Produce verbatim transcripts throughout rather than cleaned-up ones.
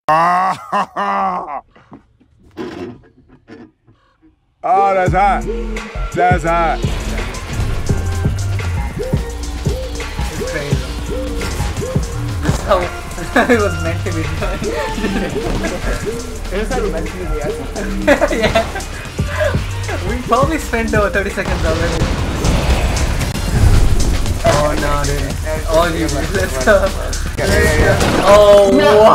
Oh, that's hot. That's hot. It's crazy. That's how it was meant to be done. It was how it meant to be the Yeah. We probably spent over thirty seconds already. Oh no, dude. All you, dude. Let's go. Yeah, yeah, yeah, yeah. Oh, wow.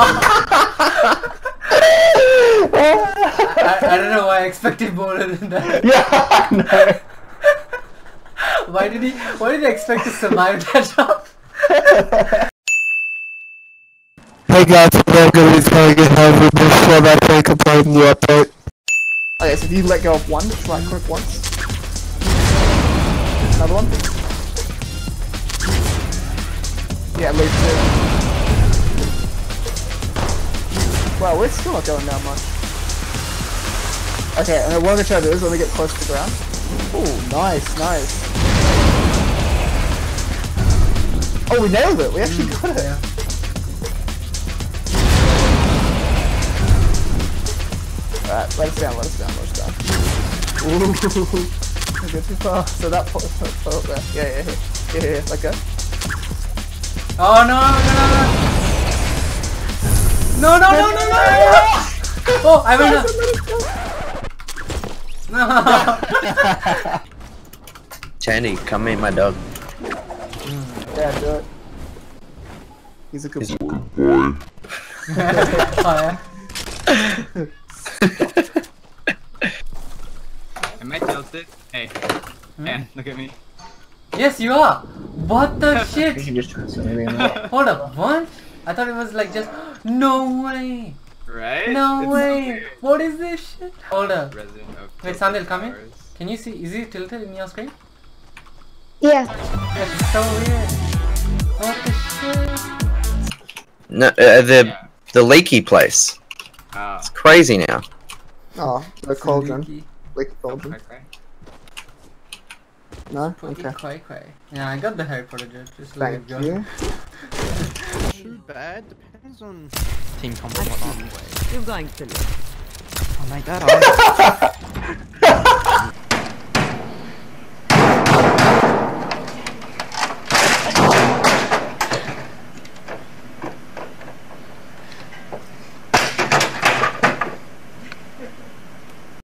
I, I don't know why I expected more than that. Yeah, no. Why did he? Why did he expect to survive that jump? Hey guys, I'm gonna be trying to get home with this one. I can't complain in the update. Okay, so if you let go of one, just right click once. Another one. Yeah, leave two. Wow, we're still not going down much. Okay, and then what I'm gonna try to do is when we get close to the ground. Ooh, nice, nice. Oh, we nailed it! We actually Mm, got it! yeah. Alright, let us down, let us down, let us down. Ooh, we go too far. So that part, that part there. Yeah, yeah, yeah, yeah, yeah, yeah, let go. Oh no, no, no, no, no, no, no, no, no, no. Oh, I went up. No. Chandy, come meet my dog. Yeah, do it. He's a good He's boy. Oh, yeah. Am I tilted? Hey. Hmm? Man, look at me. Yes, you are. What the shit? You can just transfer maybe in there. Hold up, what? I thought it was like just. No way. Right? No It's way. So weird. What is this shit? Hold up. Resident of Wait, tilted Sandil, come in. towers. Can you see? Is it tilted in your screen? Yeah. That's so weird. What the shit? No, uh, the the leaky place. Oh. It's crazy now. Oh, the cauldron. Leaky. Like cauldron. Okay. No? Putty Okay. cry cry. Yeah, I got the hair footage. Just let it Thank go. you. Too bad. Depends on team comp and whatnot. You're going to live. Oh, mate, that